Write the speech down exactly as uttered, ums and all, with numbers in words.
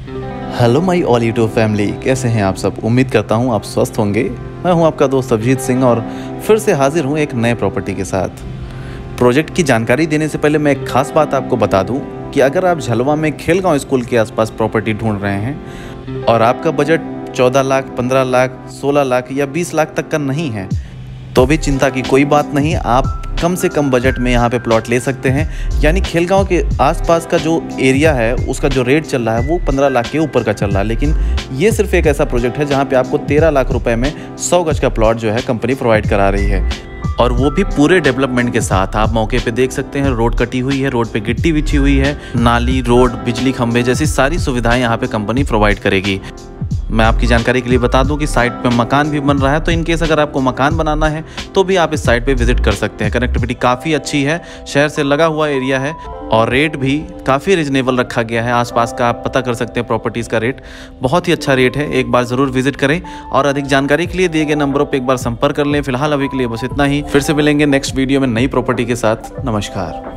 Hello my all YouTube family, कैसे हैं आप सब। उम्मीद करता हूं आप स्वस्थ होंगे। मैं हूं आपका दोस्त अभिजीत सिंह और फिर से हाजिर हूं एक नए प्रॉपर्टी के साथ। प्रोजेक्ट की जानकारी देने से पहले मैं एक खास बात आपको बता दूं कि अगर आप झलवा में खेलगांव स्कूल के आसपास प्रॉपर्टी ढूंढ रहे हैं और आपका बजट चौदह लाख, पंद्रह लाख, सोलह लाख या बीस लाख तक का नहीं है तो भी चिंता की कोई बात नहीं। आप कम से कम बजट में यहाँ पे प्लॉट ले सकते हैं। यानी खेलगांव के आसपास का जो एरिया है उसका जो रेट चल रहा है वो पंद्रह लाख के ऊपर का चल रहा है, लेकिन ये सिर्फ एक ऐसा प्रोजेक्ट है जहाँ पे आपको तेरह लाख रुपए में सौ गज का प्लॉट जो है कंपनी प्रोवाइड करा रही है, और वो भी पूरे डेवलपमेंट के साथ। आप मौके पे देख सकते हैं रोड कटी हुई है, रोड पे गिट्टी बिछी हुई है, नाली, रोड, बिजली खंभे जैसी सारी सुविधाएं यहाँ पे कंपनी प्रोवाइड करेगी। मैं आपकी जानकारी के लिए बता दूं कि साइट पे मकान भी बन रहा है, तो इन केस अगर आपको मकान बनाना है तो भी आप इस साइट पे विजिट कर सकते हैं। कनेक्टिविटी काफ़ी अच्छी है, शहर से लगा हुआ एरिया है और रेट भी काफ़ी रिजनेबल रखा गया है। आसपास का आप पता कर सकते हैं, प्रॉपर्टीज़ का रेट बहुत ही अच्छा रेट है। एक बार ज़रूर विजिट करें और अधिक जानकारी के लिए दिए गए नंबरों पर एक बार संपर्क कर लें। फिलहाल अभी के लिए बस इतना ही, फिर से मिलेंगे नेक्स्ट वीडियो में नई प्रॉपर्टी के साथ। नमस्कार।